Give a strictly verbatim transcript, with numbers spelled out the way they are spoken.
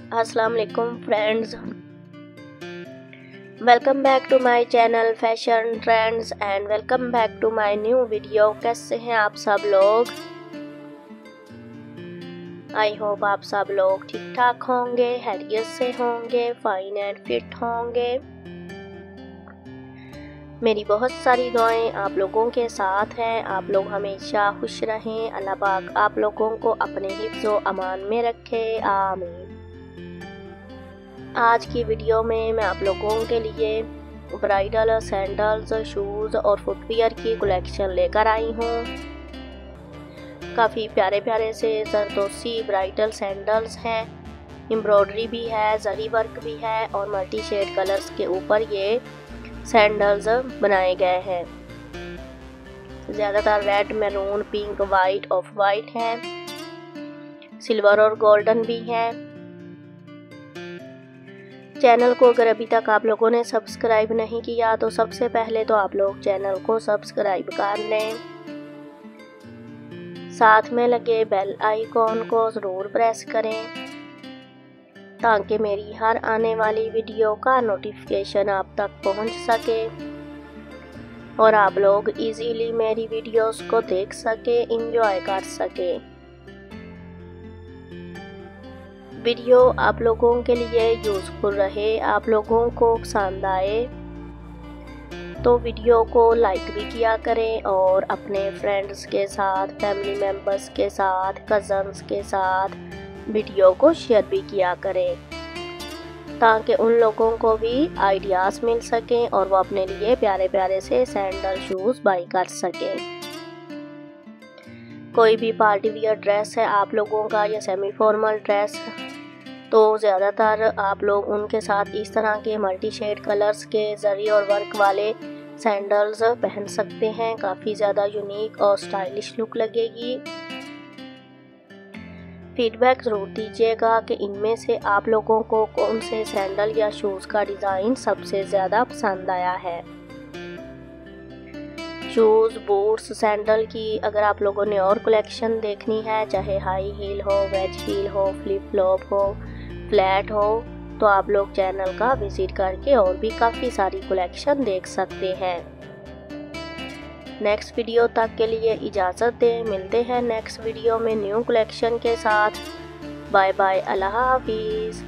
अस्सलाम वालेकुम friends, welcome back to my channel fashion trends and welcome back to my new video. कैसे हैं आप सब लोग? आई होप आप सब लोग ठीक ठाक होंगे, हैरियत से होंगे, फाइन एंड फिट होंगे। मेरी बहुत सारी दुआएं आप लोगों के साथ हैं। आप लोग हमेशा खुश रहें। अल्लाह पाक आप लोगों को अपने हिफ्ज़ व अमान में रखे, आमीन। आज की वीडियो में मैं आप लोगों के लिए ब्राइडल सैंडल्स, शूज़ और फुटवियर की कलेक्शन लेकर आई हूँ। काफ़ी प्यारे प्यारे से जरदोसी ब्राइडल सैंडल्स हैं, एम्ब्रॉयडरी भी है, जरी वर्क भी है और मल्टी शेड कलर्स के ऊपर ये सैंडल्स बनाए गए हैं। ज़्यादातर red, maroon, pink, white, off white हैं, सिल्वर और गोल्डन भी हैं। चैनल को अगर अभी तक आप लोगों ने सब्सक्राइब नहीं किया तो सबसे पहले तो आप लोग चैनल को सब्सक्राइब कर लें। साथ में लगे बेल आइकॉन को ज़रूर प्रेस करें ताकि मेरी हर आने वाली वीडियो का नोटिफिकेशन आप तक पहुंच सके और आप लोग इजीली मेरी वीडियोस को देख सके, एंजॉय कर सके। वीडियो आप लोगों के लिए यूज़फुल रहे, आप लोगों को पसंद आए तो वीडियो को लाइक भी किया करें और अपने फ्रेंड्स के साथ, फैमिली मेम्बर्स के साथ, कज़न्स के साथ वीडियो को शेयर भी किया करें ताकि उन लोगों को भी आइडियाज़ मिल सकें और वो अपने लिए प्यारे प्यारे से सैंडल शूज़ बाई कर सकें। कोई भी पार्टी वियर ड्रेस है आप लोगों का या सेमी फॉर्मल ड्रेस, तो ज़्यादातर आप लोग उनके साथ इस तरह के मल्टी शेड कलर्स के जरी और वर्क वाले सैंडल्स पहन सकते हैं। काफ़ी ज़्यादा यूनिक और स्टाइलिश लुक लगेगी। फीडबैक ज़रूर दीजिएगा कि इनमें से आप लोगों को कौन से सैंडल या शूज़ का डिज़ाइन सबसे ज़्यादा पसंद आया है। शूज़, बूट्स, सैंडल की अगर आप लोगों ने और कलेक्शन देखनी है, चाहे हाई हील हो, वेज हील हो, फ्लिप फ्लॉप हो, फ्लैट हो, तो आप लोग चैनल का विजिट करके और भी काफ़ी सारी कलेक्शन देख सकते हैं। नेक्स्ट वीडियो तक के लिए इजाज़त दें। मिलते हैं नेक्स्ट वीडियो में न्यू कलेक्शन के साथ। बाय बाय, अल्लाह हाफिज़।